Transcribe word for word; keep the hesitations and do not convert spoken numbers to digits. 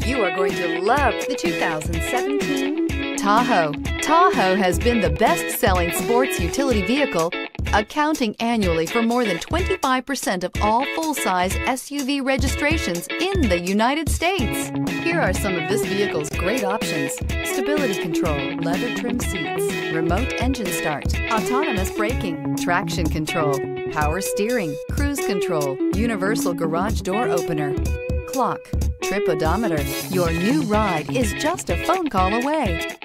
You are going to love the two thousand seventeen Tahoe. Tahoe has been the best-selling sports utility vehicle, accounting annually for more than twenty-five percent of all full-size S U V registrations in the United States. Here are some of this vehicle's great options: stability control, leather trim seats, remote engine start, autonomous braking, traction control, power steering, cruise control, universal garage door opener, clock, trip odometer. Your new ride is just a phone call away.